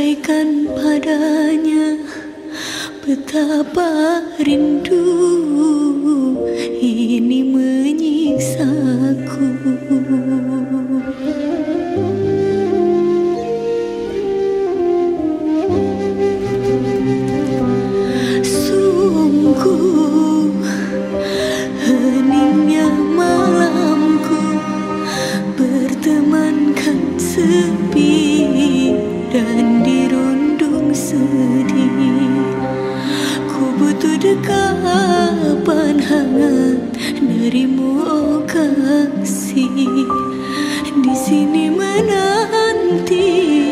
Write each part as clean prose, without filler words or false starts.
sampaikan padanya betapa rindu ini menyiksaku. Sungguh heningnya malamku bertemankan sepi dan dirundung sedih. Ku butuh dekapan hangat darimu, oh kasih. Di sini menanti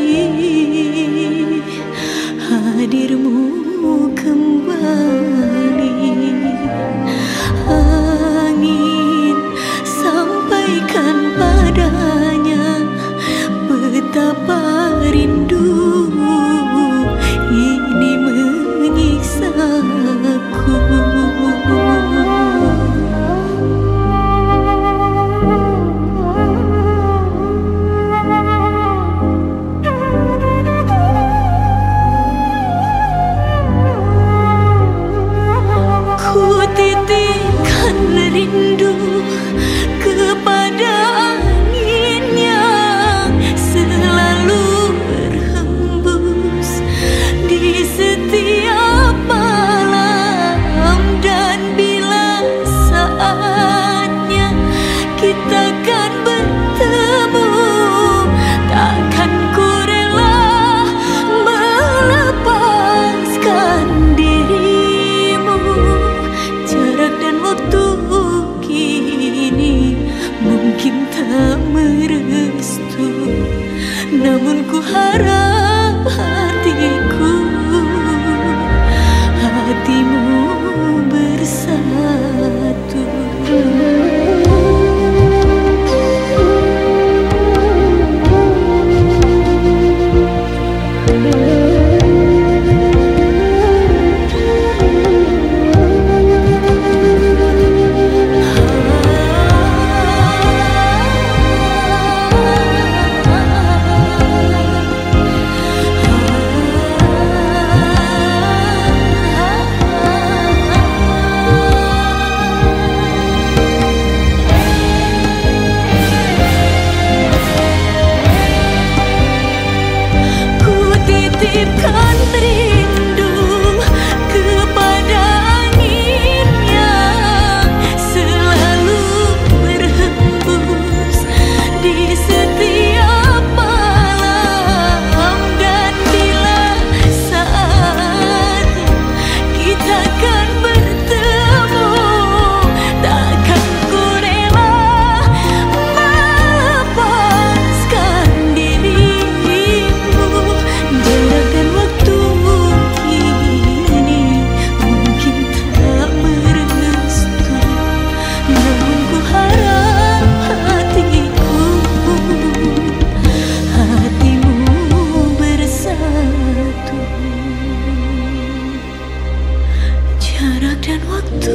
hadirmu kembali. Angin sampaikan padanya betapa rindu ini menyiksaku. Ku titipkan rindu kepada angin yang selalu berhembus di setiap malam, dan bila saatnya kita kan bertemu, takkan ku rela melepaskan dirimu. Jarak dan waktu kini mungkin tak merestu, namun ku harap hatimu bersatu. Titipkan rindu kepada angin yang selalu berhembus di setiap malam, dan bila saatnya kita kan bertemu, takkan ku rela melepaskan dirimu. Jarak dan waktu kini mungkin tak merestu, namun ku harap hatimu bersatu. Jarak dan waktu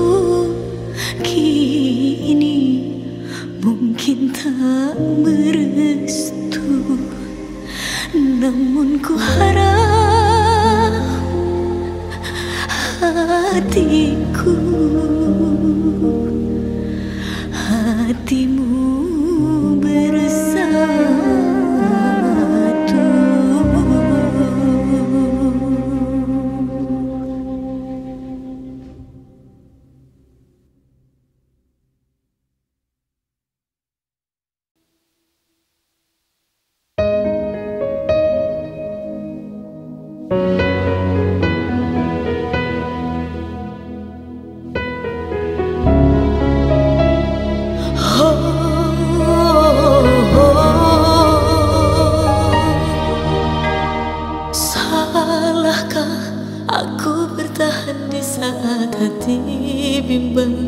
kini mungkin tak merestu, namun ku harap hatimu bersatu. Salahkah aku bertahan di saat hati bimbang?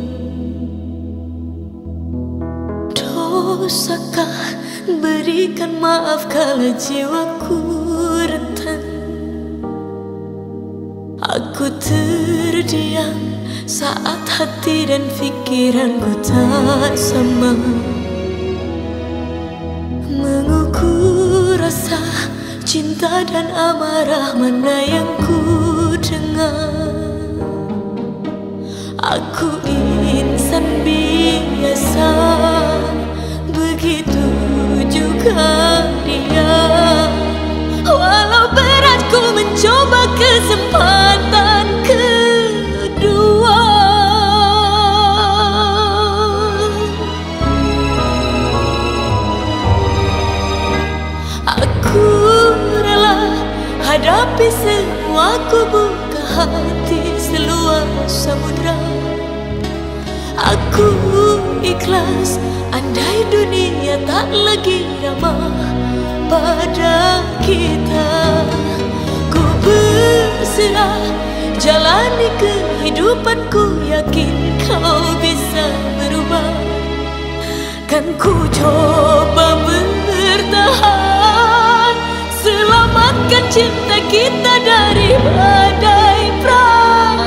Dosakah berikan maaf kala jiwaku rentan? Aku terdiam saat hati dan pikiranku tak sama, mengukur rasa cinta Cinta dan amarah mana yang ku dengar? Aku insan biasa, begitu juga dia. Walau berat ku mencoba kesempatan kedua. Aku rela hadapi semua, ku buka hati seluas samudra. Aku ikhlas andai dunia tak lagi ramah pada kita. Ku berserah jalani kehidupanku, yakin kau bisa berubah. Kan ku coba bertahan, selamatkan cinta kita dari badai prahara.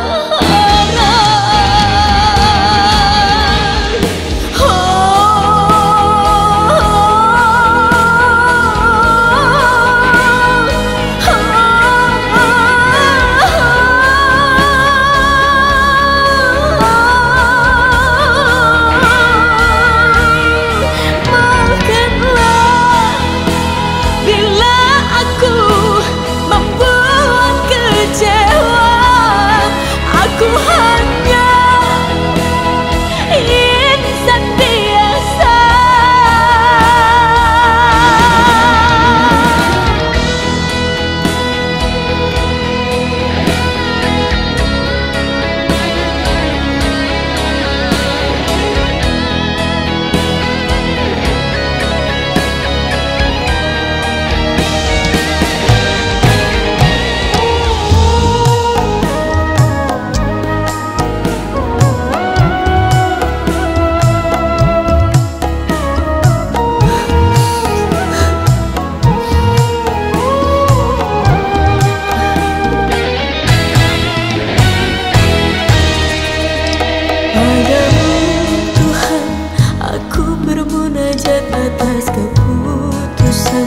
Atas keputusan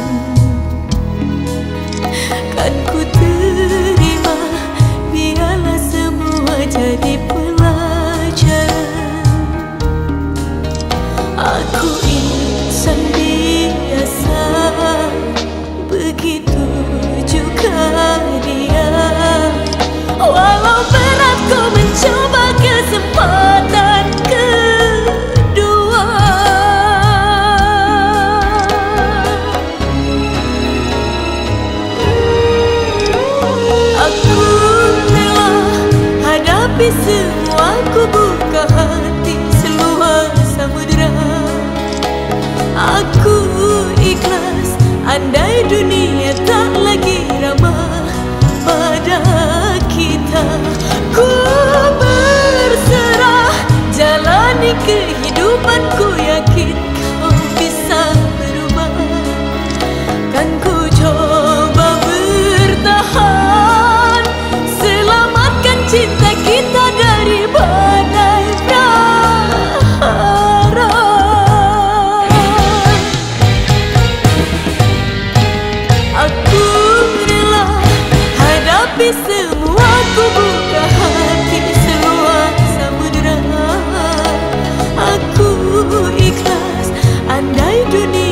kan ku terima, biarlah semua jadi pelajaran. Aku insan biasa, begitu juga dia. Walau berat ku mencoba kesempatan kedua. Aku rela hadapi semua, ku buka hati seluas samudra. Aku ikhlas andai dunia tak lagi ramah pada kita. Ku berserah jalani kehidupanku, yakin kau bisa berubah. Kan ku coba bertahan, selamatkan cinta kita dari badai prahara. Aku rela hadapi semua, ku buka hati seluas samudra. Aku ikhlas andai dunia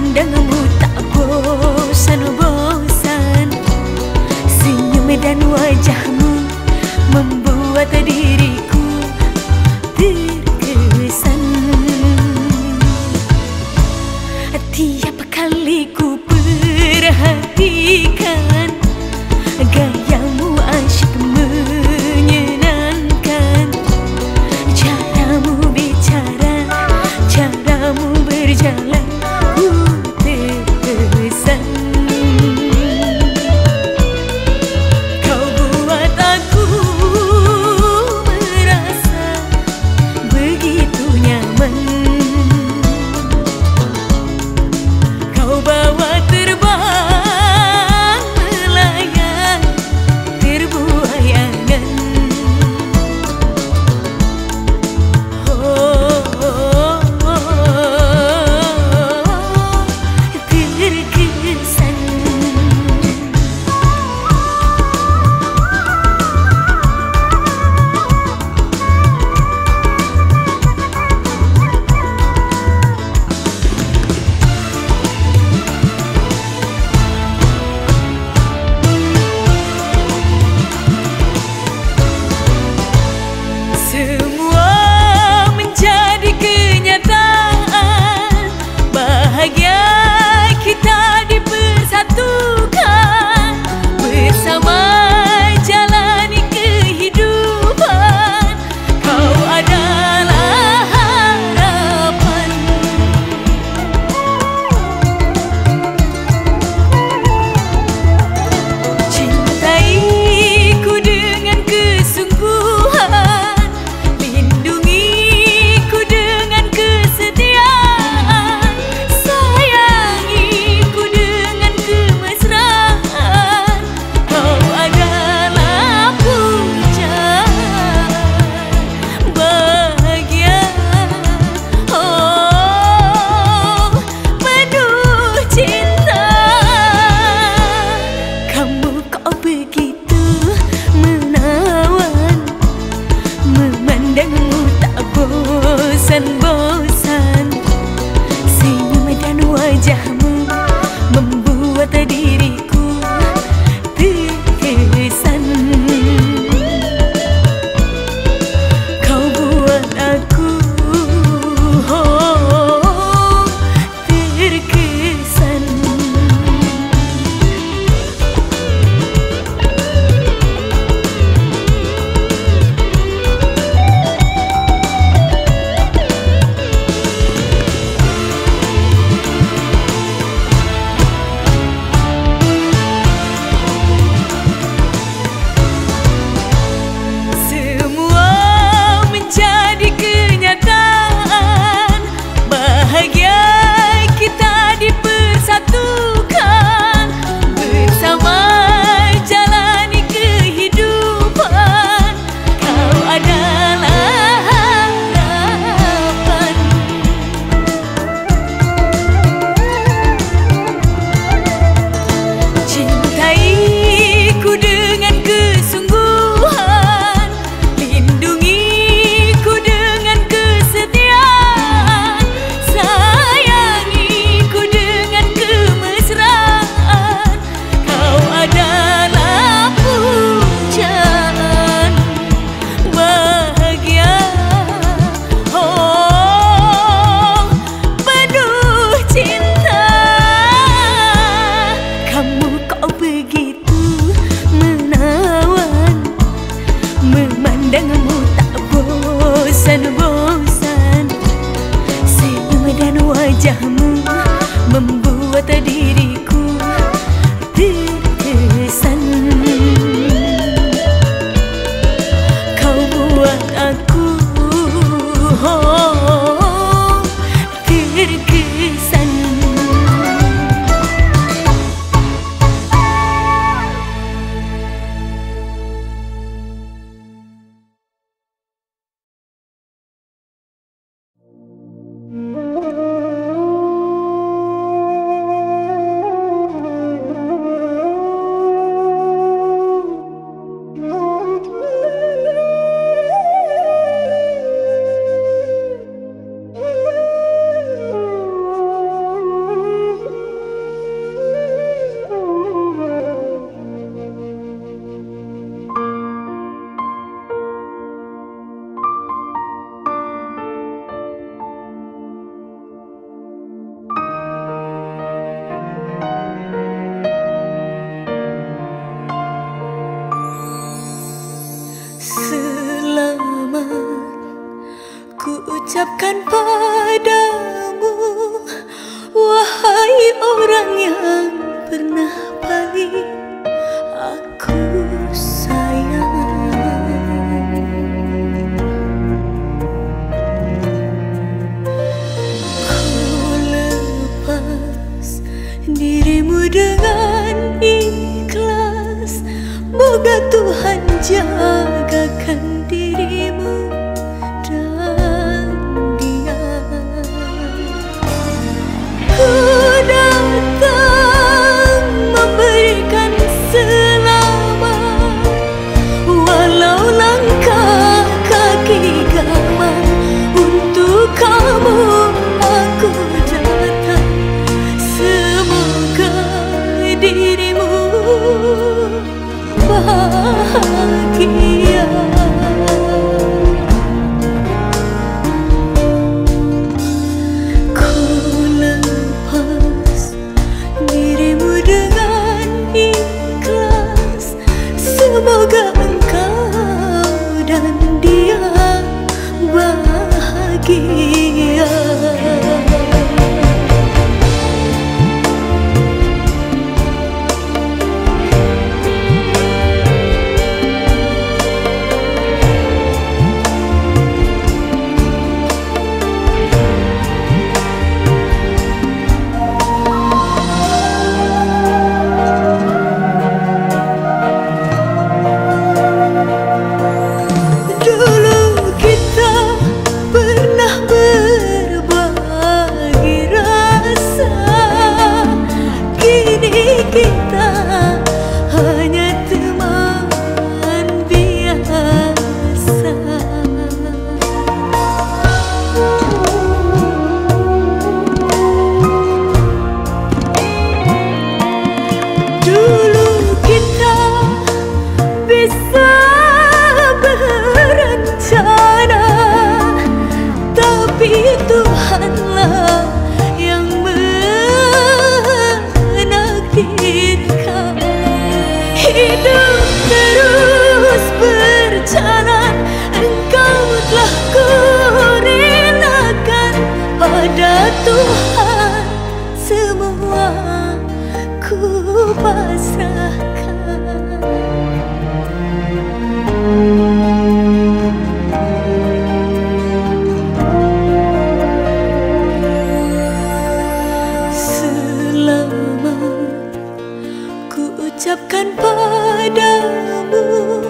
Memandangmu tak bosan-bosan, senyum dan wajahmu membuat diriku terkesan. Tiap kali ku perhatikan gayamu asyik menyenangkan, caramu bicara, caramu berjalan, ku terkesan. Kau buat aku merasa begitu nyaman. Kau bawa terbang melayang terbuai angan. Terkesan. Semua menjadi kenyataan, bahagia kita dipersatukan, bersama jalani kehidupan. Kau adalah harapan. Cintaiku dengan kesungguhan, lindungiku dengan kesetiaan, sayangiku dengan kemesraan. Kau adalah pujaan bahagia, oh penuh cinta. Kamu kok begitu menawan, memandangmu tak bosan-bosan, senyum dan wajahmu membuat diriku terkesan. Kau buat aku terkesan. Semua menjadi kenyataan, bahagia kita dipersatukan, bersama jalani kehidupan. Kau adalah harapan. Cintaiku dengan kesungguhan, lindungiku dengan kesetiaan, sayangiku dengan kemesraan. Kau adalah pujaan bahagia, oh penuh cinta. Kamu kok begitu menawan, memandangmu tak bosan-bosan, senyum dan wajahmu membuat diriku terkesan. Kau buat aku terkesan. pernah paling aku sayang. Ku lepas dirimu dengan ikhlas, moga Tuhan jagakan dirimu dan dia. Ku datang memberikan selamat, walau langkah kaki gamang. Untuk kamu aku datang, semoga dirimu bahagia. Ku lepas dirimu dengan ikhlas, semoga engkau dan dia bahagia. Kita hanya teman biasa. Dulu kita bisa berencana, tapi Tuhanlah yang menakdirkan. Hidup terus berjalan, engkau telah kurelakan. Pada Tuhan semua ku pasrahkan. Ucapkan padamu,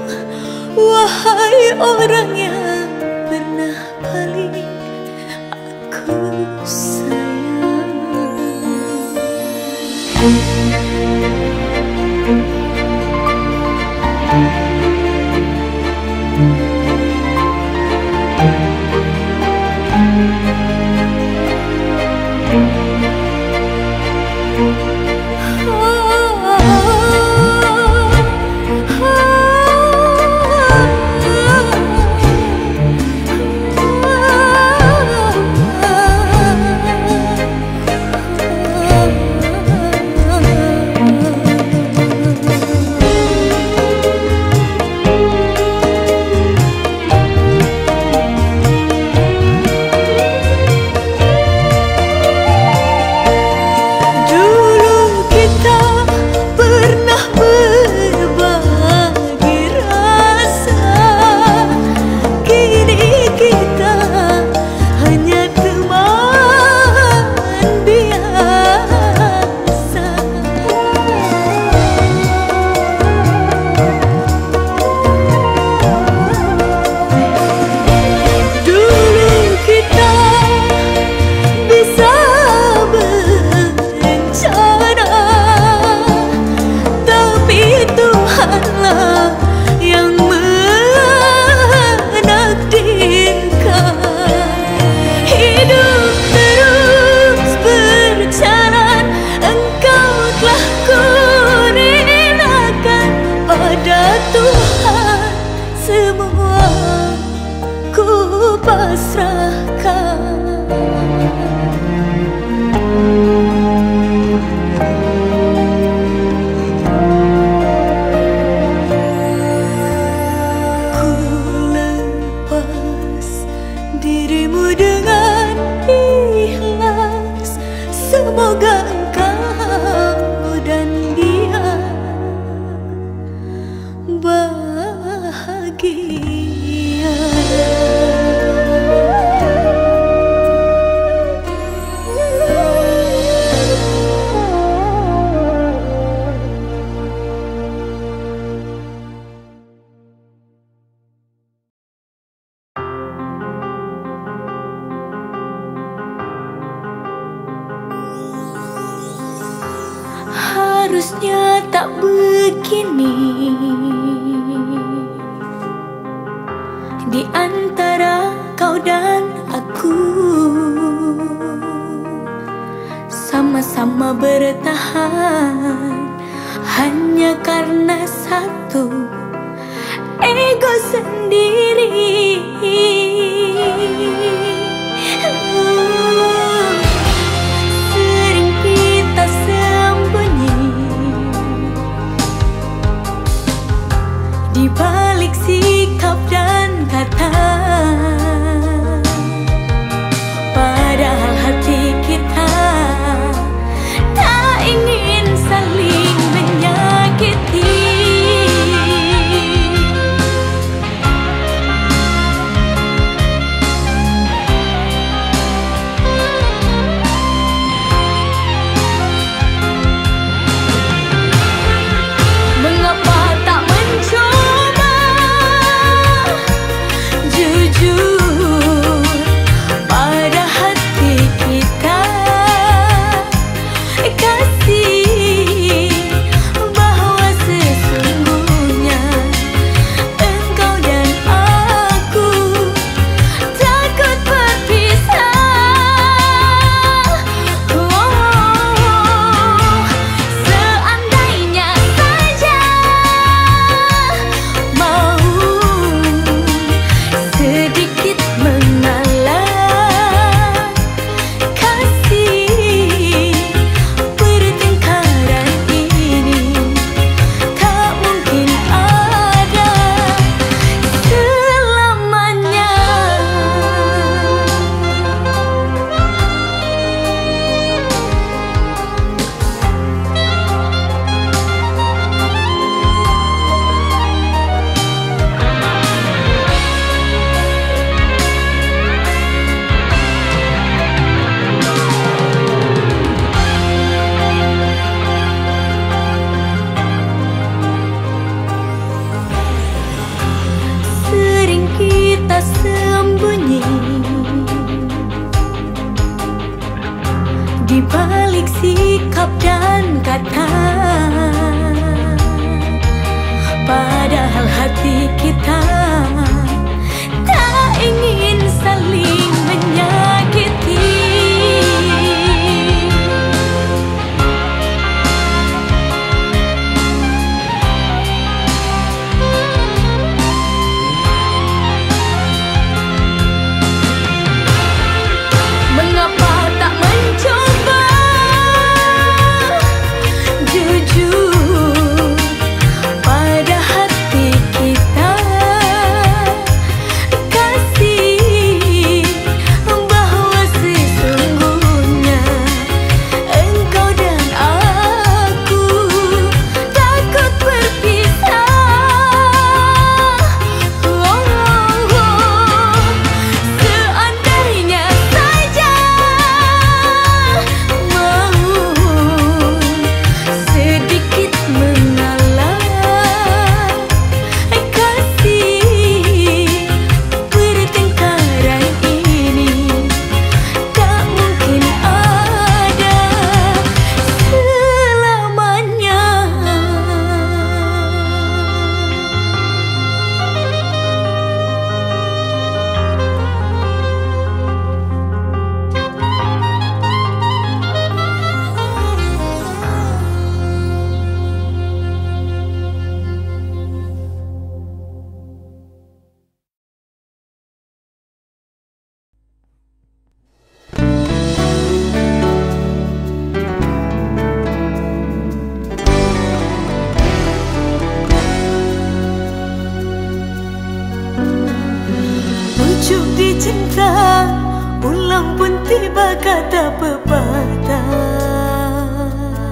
wahai orang yang pernah paling aku sayang. Seharusnya tak begini. Di antara kau dan aku, sama-sama bertahan hanya karena satu ego sendiri. Sering kita sembunyi di balik sikap dan kata, padahal hati kita tak ingin saling menyakiti. Mengapa tak mencoba jujur pada hati kita, kasih bahwa sesungguhnya engkau dan aku takut berpisah. Seandainya saja mau sedikit mengalah, kasih pertengkaran ini tak mungkin ada selamanya. Sering kita sembunyi di balik sikap dan kata, padahal hati kita tak ingin saling menyakiti. Mengapa tak mencoba jujur pada hati kita, kasih bahwa sesungguhnya engkau dan aku takut berpisah. Seandainya saja mau sedikit mengalah, kasih pertengkaran ini tak mungkin ada selamanya. Pucuk di cinta, ulang pun tiba kata pepatah.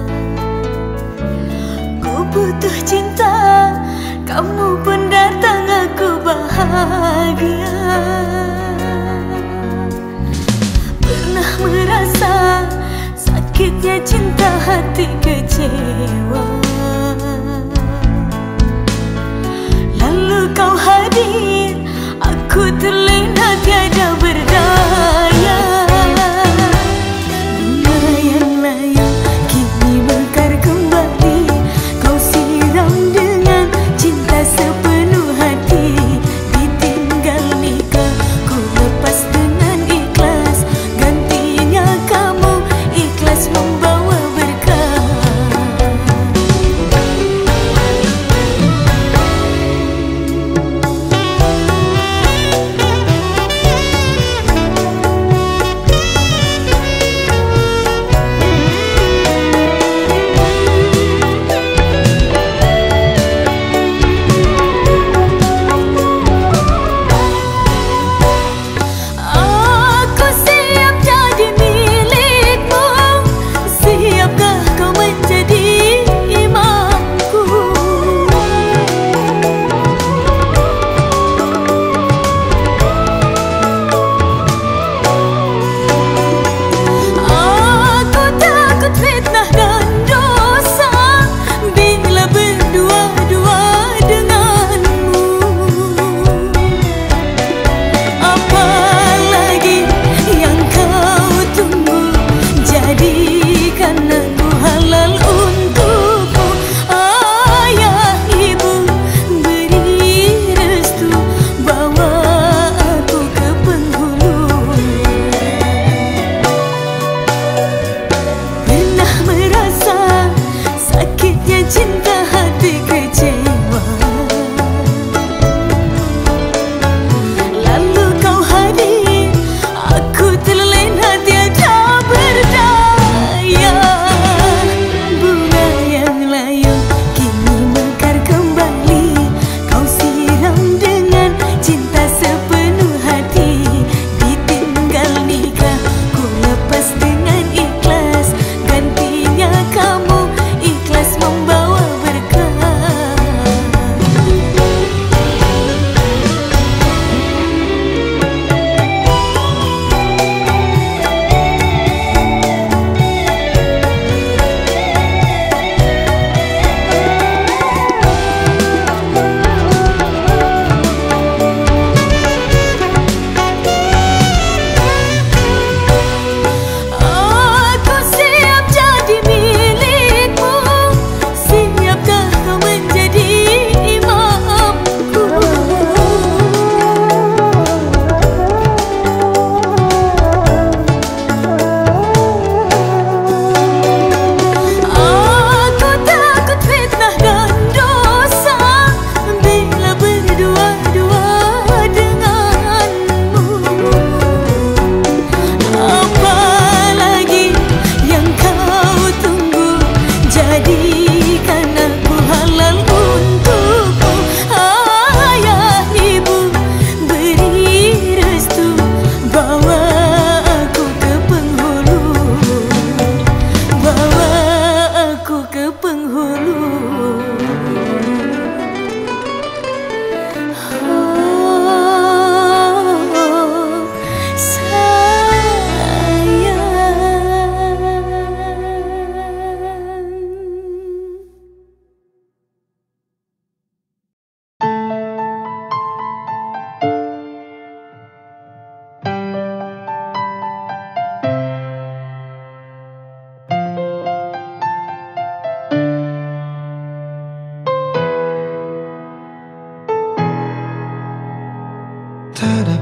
Ku butuh cinta, kamu pun datang, aku bahagia. Pernah merasa sakitnya cinta, hati kecewa, lalu kau hadir, aku terlena tiada berdaya. Bunga yang layu kini mekar kembali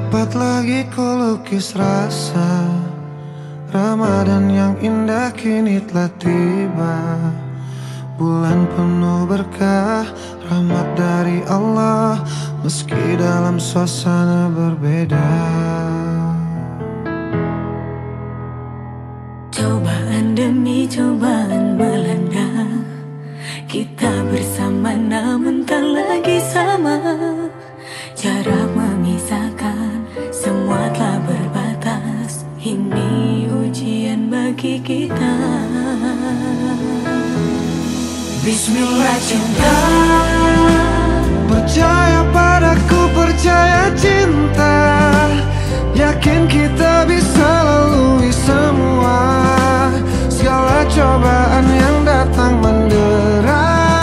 dapat lagi ku lukis rasa Ramadan yang indah kini telah tiba. Bulan penuh berkah, rahmat dari Allah, meski dalam suasana berbeda. Cobaan demi cobaan melanda, kita bersama namun tak lagi sama. Jarak memisahkan, semua telah berbatas. Ini ujian bagi kita. Bismillah cinta, percaya padaku, percaya cinta. Yakin kita bisa lalui semua segala cobaan yang datang mendera.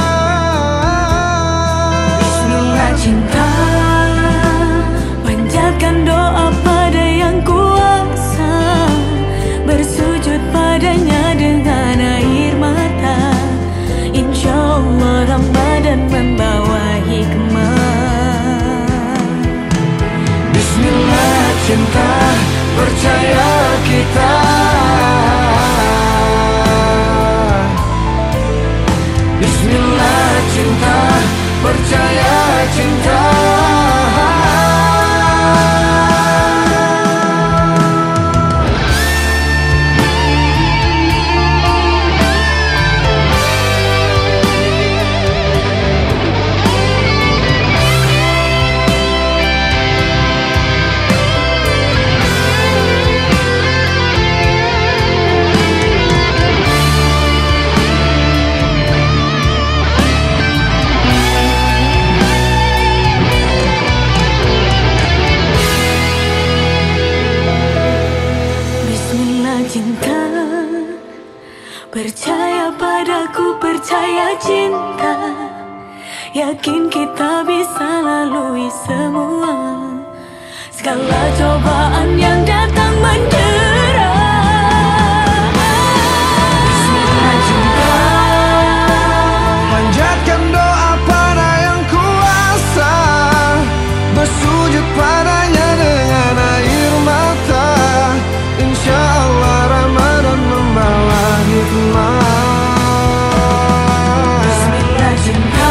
Bismillah cinta, panjatkan doa pada yang kuasa, bersujud padanya dengan air mata. Insya Allah Ramadan membawa hikmah. Bismillah cinta, percaya kita. Bismillah cinta, percaya cinta. Percaya padaku, percaya cinta. Yakin kita bisa lalui semua segala cobaan yang datang mendera. Bismillah cinta, Panjatkan doa pada yang kuasa, bersujud padanya dengan air mata. Insya Allah Ramadan membawa hikmah. Bismillah cinta,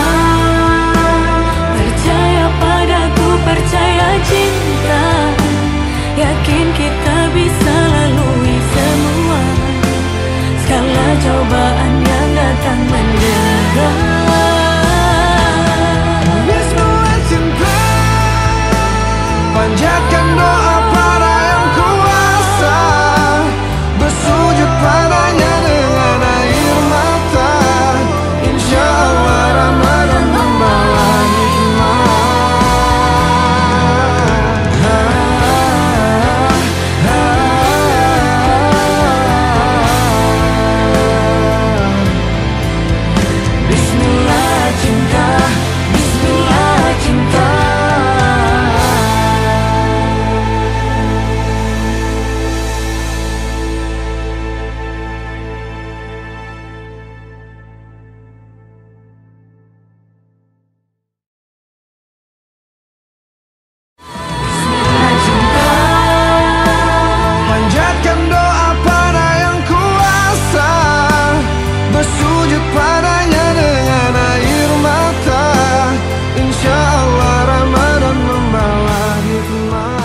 percaya padaku, percaya cinta. Yakin kita bisa lalui semua segala cobaan yang datang mendera. Bismillah cinta, panjatkan doa pada yang kuasa, bersujud padanya dengan air mata. Insya Allah Ramadan membawa hikmah. Bismillah cinta, Bismillah cinta. Panjatkan doa pada yang kuasa, bersujud padanya dengan air mata. Insya Allah Ramadan membawa hikmah.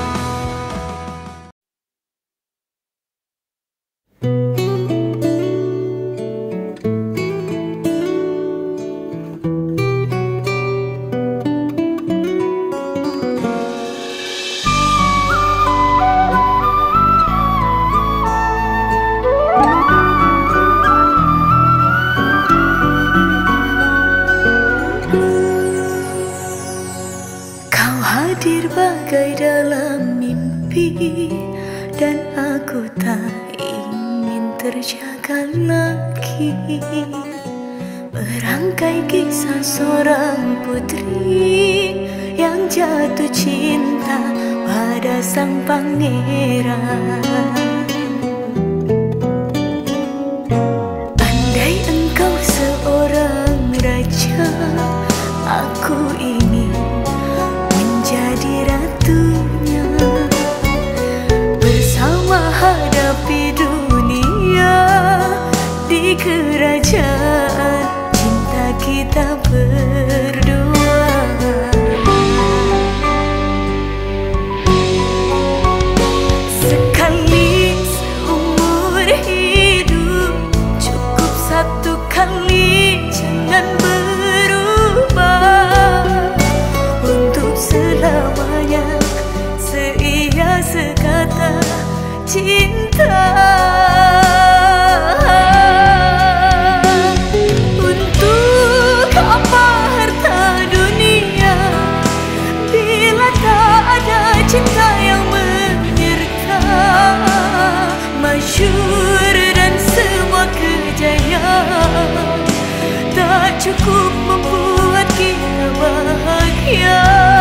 Kau hadir bagai dalam mimpi, dan aku tak ingin terjaga lagi. Merangkai kisah seorang putri yang jatuh cinta pada sang pangeran. Andai engkau seorang raja, aku ingin menjadi ratunya. pujaan cinta kita berdua. Sekali seumur hidup, cukup satu kali, jangan berubah. Untuk selamanya seia sekata cinta. Untuk apa harta dunia bila tak ada cinta yang menyerta. Masyhur dan semua kejayaan tak cukup membuat kita bahagia.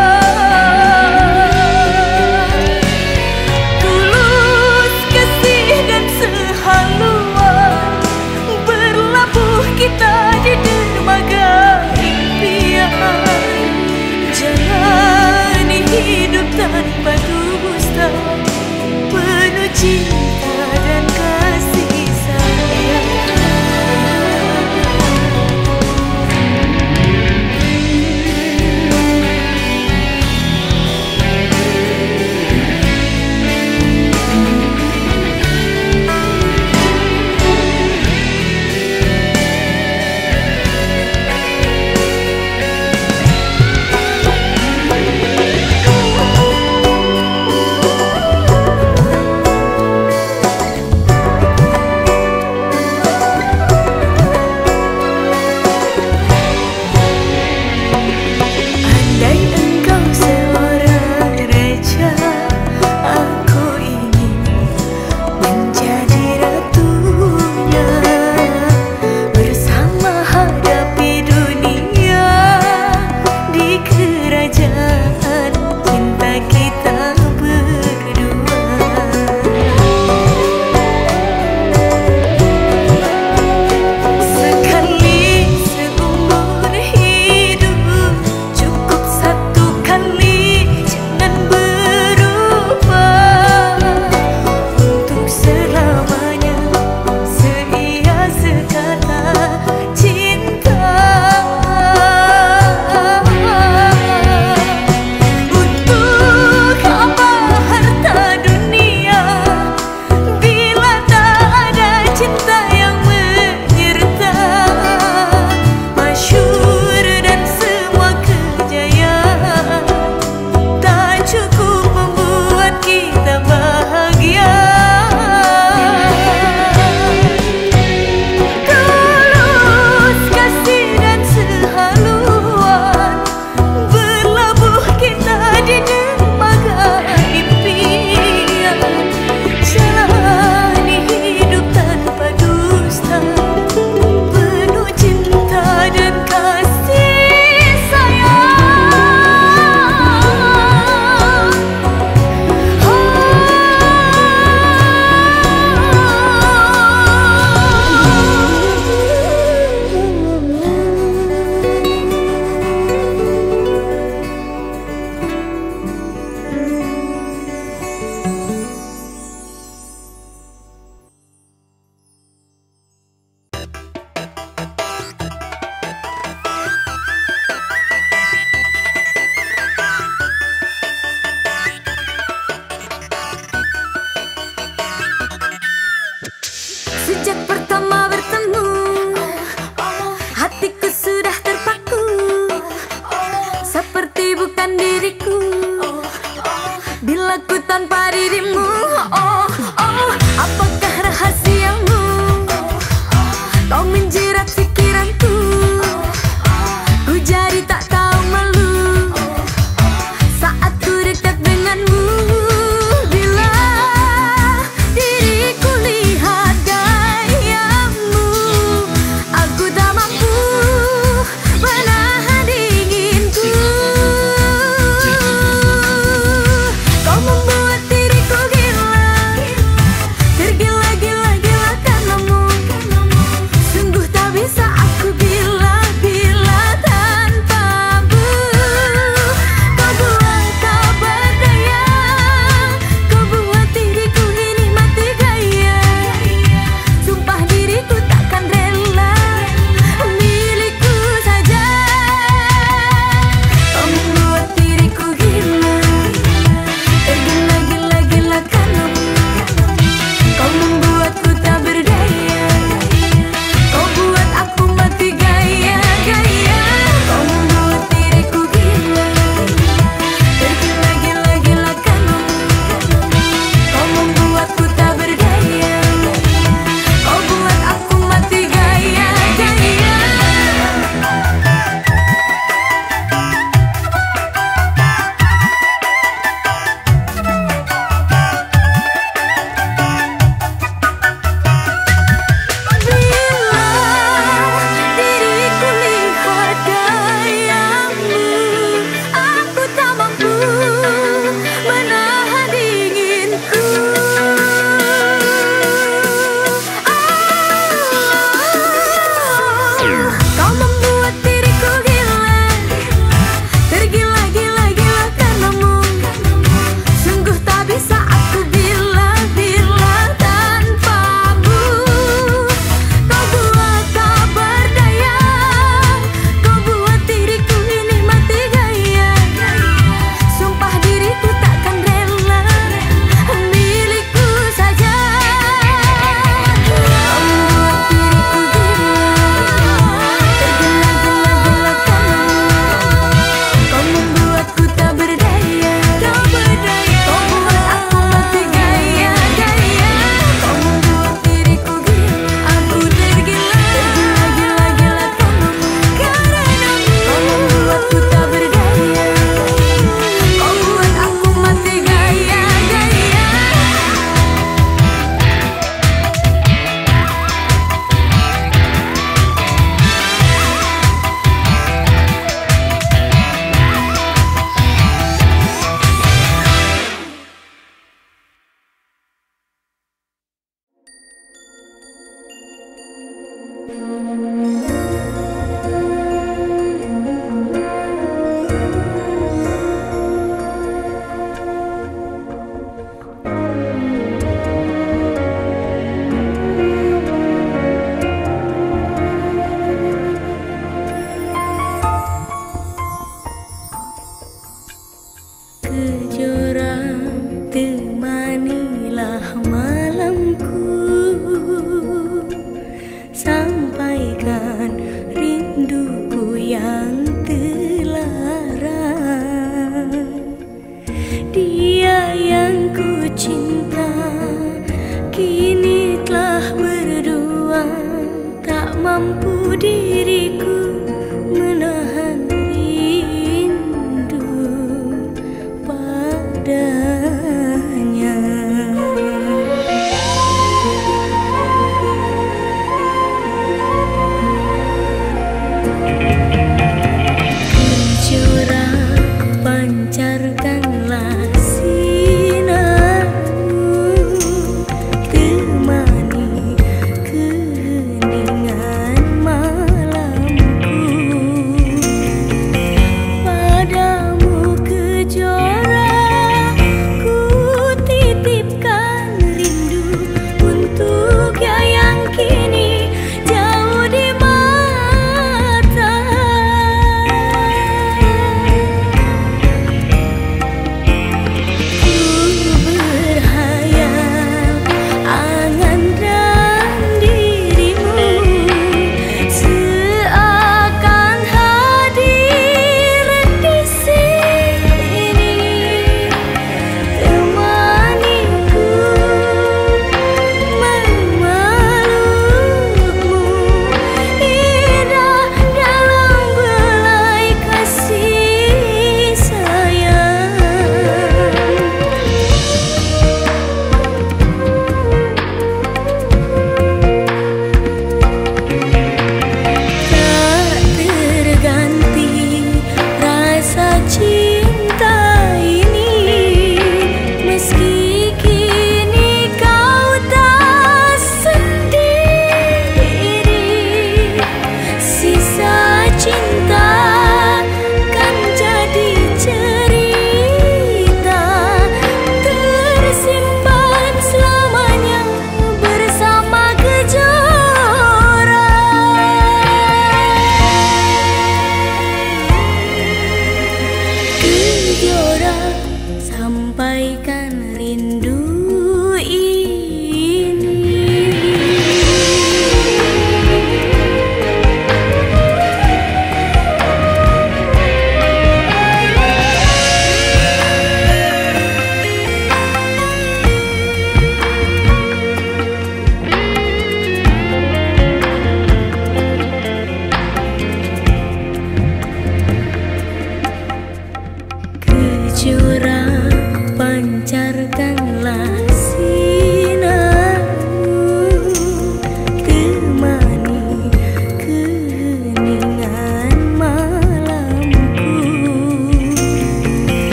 Tulus kasih dan sehaluan berlabuh kita di dermaga impian. Jalani hidup tanpa dusta, penuh cinta dan kasih sayang. Kau membuat diriku gila, tergila-gila-gila karenamu. Sungguh tak bisa aku bila-bila tanpamu. Kau buat tak berdaya, kau buat diriku ini mati gaya. Sumpah diriku takkan rela milikku saja. Kau membuat diriku gila, tergila-gila-gila karenamu. Kau membuatku tak berdaya, kau buat aku mati gaya. Kau membuat diriku gila, aku tergila-gila-gila karenamu. Kau membuatku tak berdaya, kau buat aku mati gaya. Kejora temanilah malamku, sampaikan rinduku yang terlarang. Dia yang ku cinta kini telah berdua, tak mampu diriku menahan rindu padanya. Kejora pancarkanlah sinarmu, temani keheningan malamku. Padamu kejora ku titipkan rindu, untuk yang kini jauh di mata.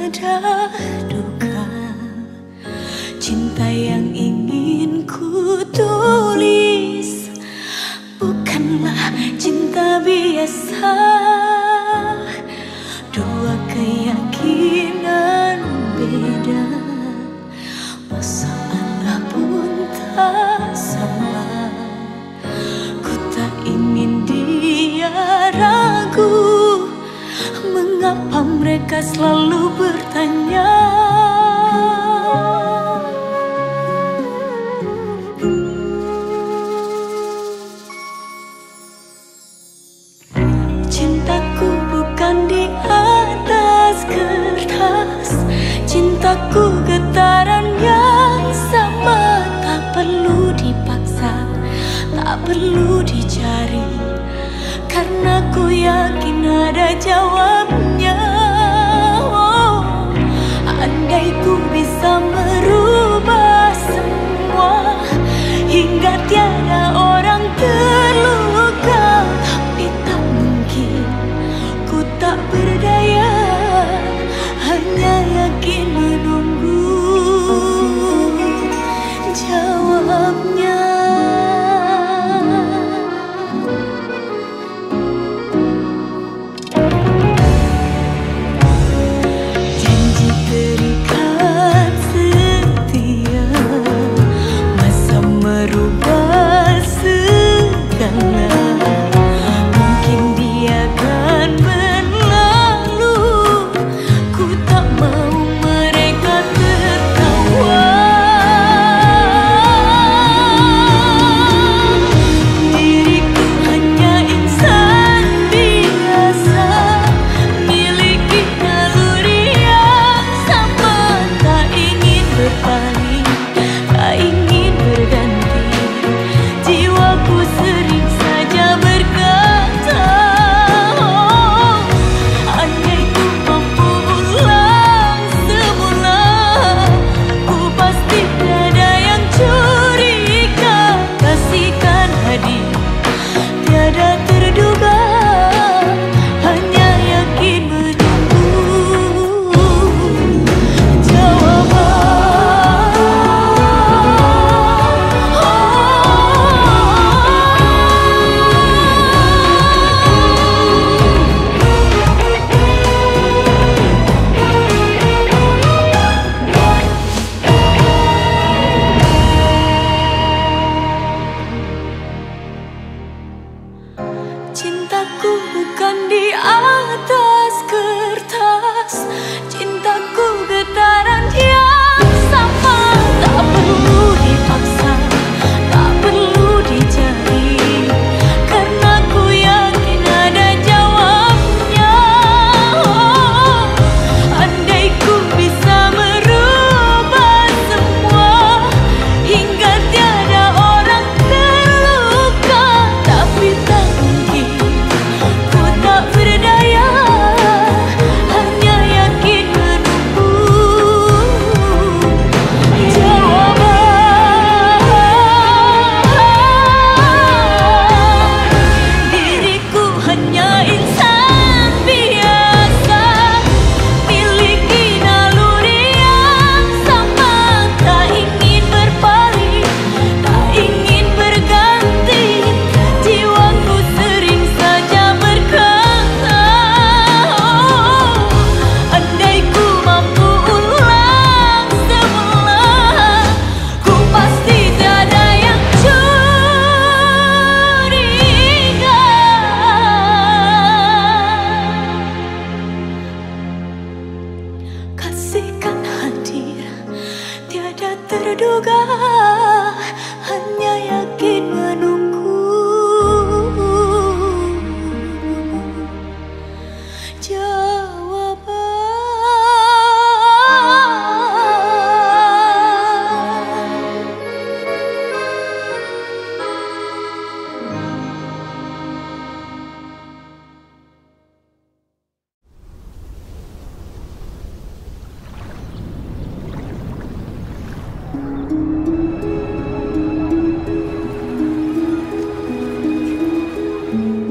ada duka. Cinta yang ingin ku tulis bukanlah cinta biasa. Dua keyakinan beda, masalah pun tak sama. Ku tak ingin dia ragu, mengapa mereka selalu bertanya. Cintaku bukan di atas kertas, cintaku getaran yang sama. Tak perlu dipaksa, tak perlu dicari, karena ku yakin ada jawabnya. Oh, andai ku bisa merubah semua hingga tiada orang terluka, tapi tak mungkin, ku tak berdaya, hanya yakin menunggu jawabnya. Janji terikat setia, masa merubah segala. Mungkin dia akan berlalu, ku tak mau mereka tertawa. Diriku hanya insan biasa, miliki naluri yang sama. Tak ingin berpaling, tak ingin berganti, jiwaku sering saja berkata, oh, andai ku mampu ulang semula, ku pasti tiada yang curiga. Kasihkan hadir tiada terduga, hanya yakin menunggu jawaban. Cintaku bukan di atas kertas, cintaku getaran yang sama. Tak perlu dipaksa, tak perlu dicari, karena ku yakin ada jawabnya. Oh, andai ku bisa merubah semua hingga tiada orang terluka, tapi tak mungkin, ku tak berdaya, hanya yakin menunggu jawaban. Diriku hanya insan biasa, miliki naluri yang sama. Tak ingin berpaling, tak ingin berganti, jiwaku sering saja berkata, oh, andai ku mampu ulang semula, ku pasti tiada yang curiga. Kasihkan hadir tiada terduga, hanya yakin menunggu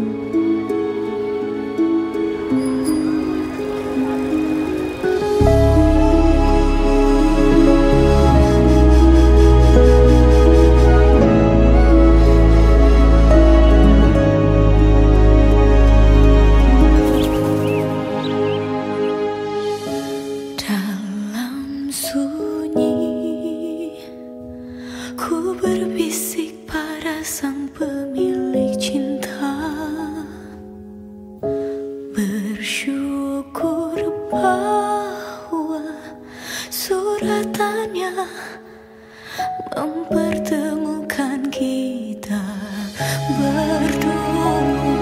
jawaban. mempertemukan kita berdua.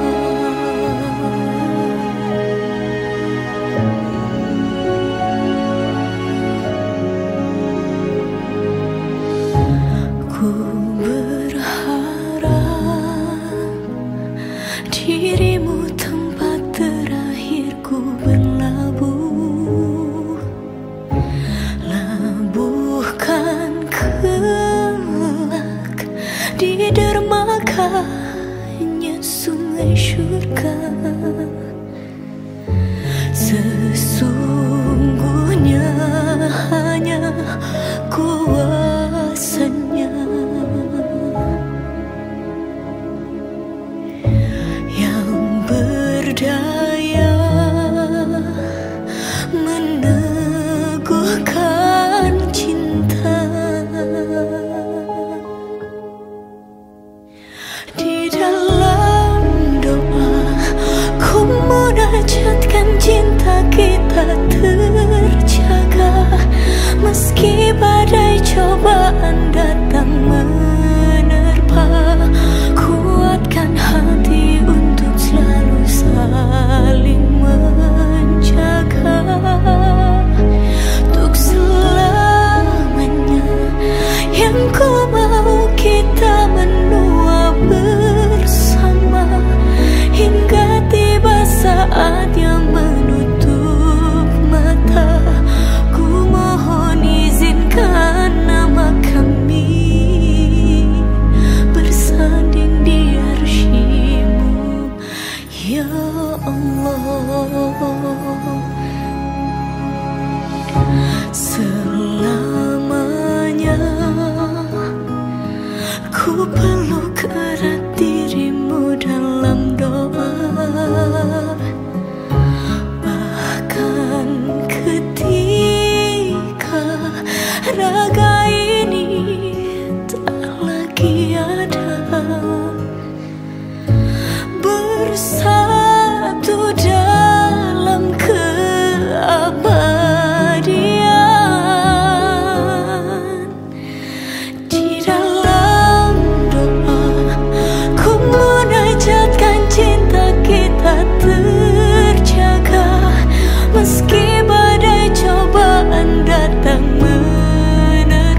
Ku berharap dirimu tempat terakhirku berlabuh. Labuhkan kelak di dermakanya sungai syurga. Sesungguhnya hanya kuasanya yang berdaya meneguhkan cinta. Di dalam doa ku munajatkan cinta kita terjaga, meski badai cobaan datang menerpa. Kuatkan hati untuk selalu saling menjaga, untuk selamanya. Yang ku mau kita menua bersama hingga tiba saatnya menutup mata. Ku mohon izinkan nama kami bersanding di arsy-Mu, ya Allah. Selamanya ku peluk erat dirimu dalam doa, bahkan ketika raga ini tak lagi ada, bersatu dalam keabadian. Di dalam doa ku munajatkan cinta kita terjaga, meski badai cobaan datang menerpa.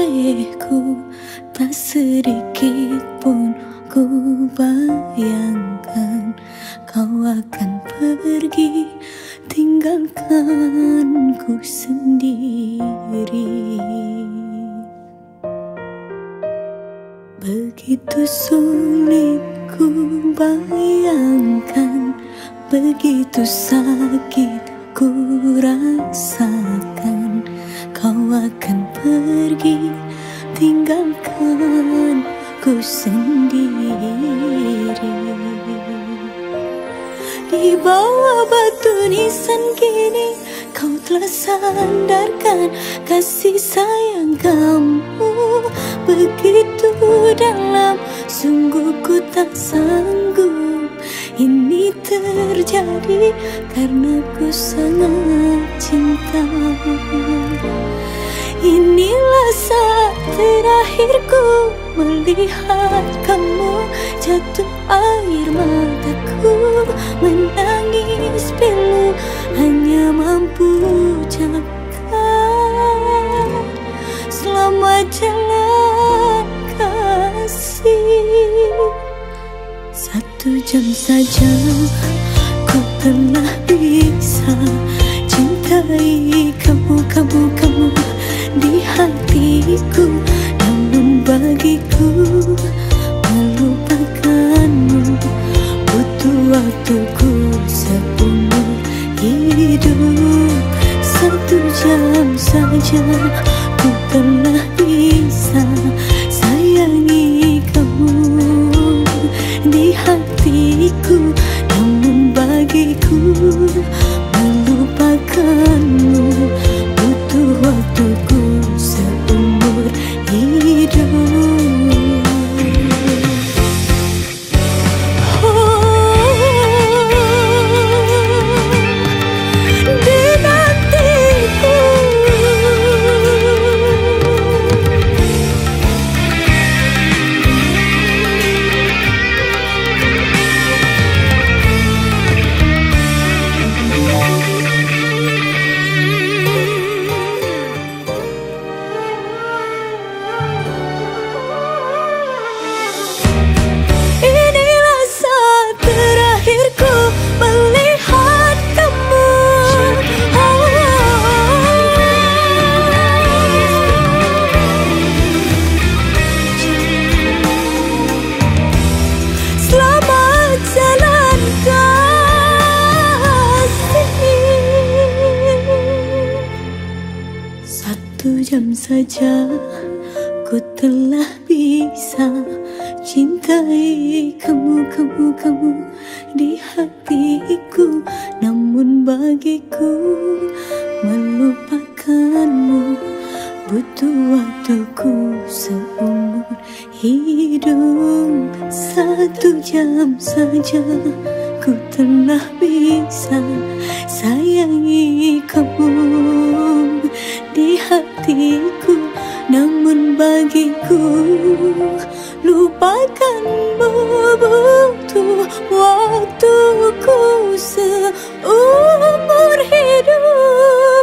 olehku, tak sedikit pun ku bayangkan kau akan pergi, tinggalkan ku sendiri. Begitu sulit ku bayangkan, begitu sakit ku rasakan, kau akan pergi, tinggalkan ku sendiri. Di bawah batu nisan kini kau telah sandarkan kasih sayang kamu begitu dalam, sungguh ku tak sanggup ini terjadi karena ku sangat cinta. Inilah saat terakhirku melihat kamu, jatuh air mataku, menangis pilu, hanya mampu ucapkan selamat jalan kasih. 1 jam saja ku telah bisa cintai kamu di hatiku, namun bagiku melupakanmu butuh waktuku seumur hidup. 1 jam saja ku telah bisa sayangi kamu di hatiku, namun bagiku melupakanmu butuh waktuku seumur hidup. Jam saja ku telah bisa cintai kamu di hatiku, namun bagiku melupakanmu butuh waktuku seumur hidup. 1 jam saja ku telah bisa sayangi kamu di hatiku, namun bagiku lupakanmu butuh waktuku seumur hidup.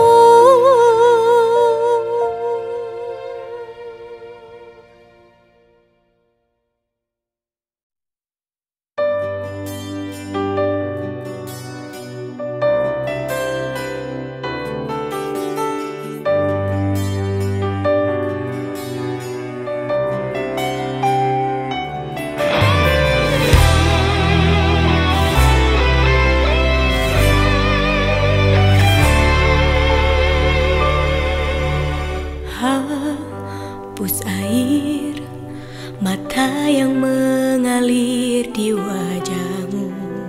Hapus air mata yang mengalir di wajahmu,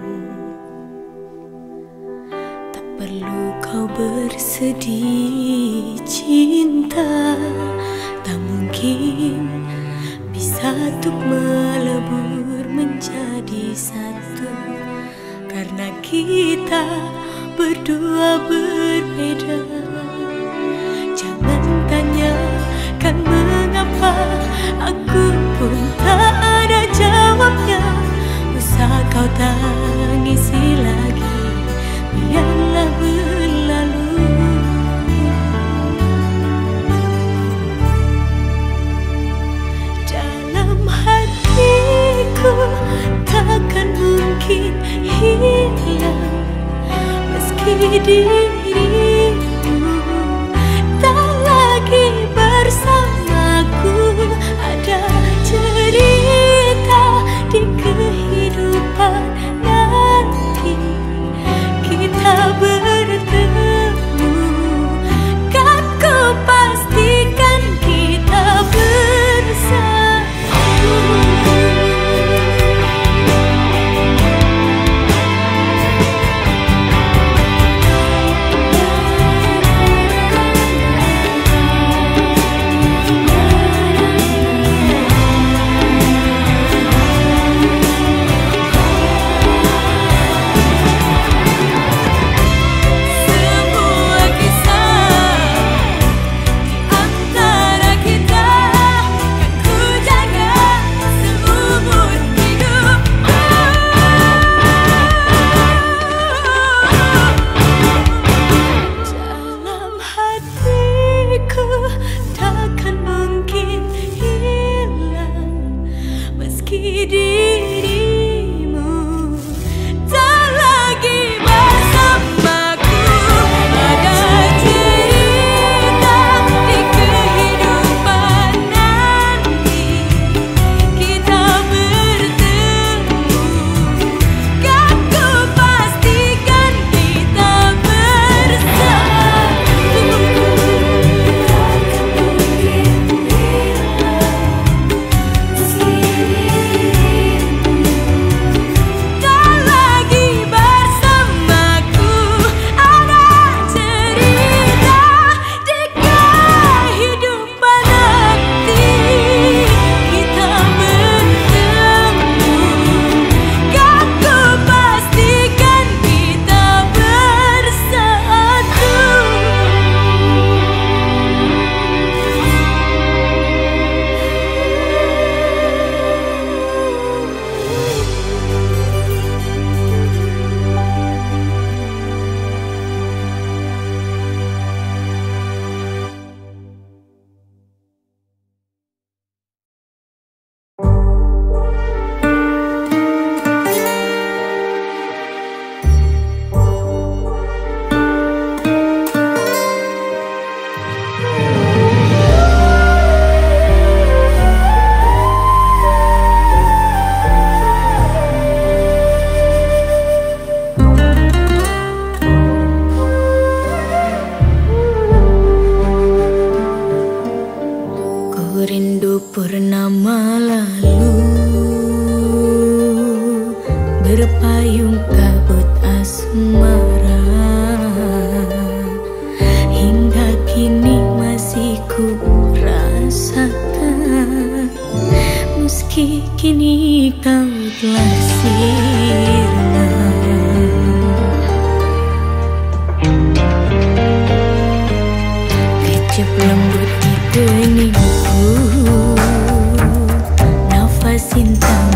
tak perlu kau bersedih cinta, tak mungkin bisa untuk melebur menjadi satu, karena kita berdua berbeda. Jangan tanyakan mengapa, aku pun tak ada jawabnya. Usah kau tangisi lagi, biarlah berlalu. dirimu tak lagi bersamaku. Ada cerita di kehidupan nanti kita bertemu, kan ku pastikan kita bersatu. Takkan mungkin hilang meski dirimu tak lagi bersamaku. Ada cerita di kehidupan nanti kita bertemu, kan ku pastikan kita bersatu. Rindu purnama lalu berpayung kabut asmara, hingga kini masih ku rasakan, meski kini kau telah sirna. Kecap lembut di keningku, nafas cinta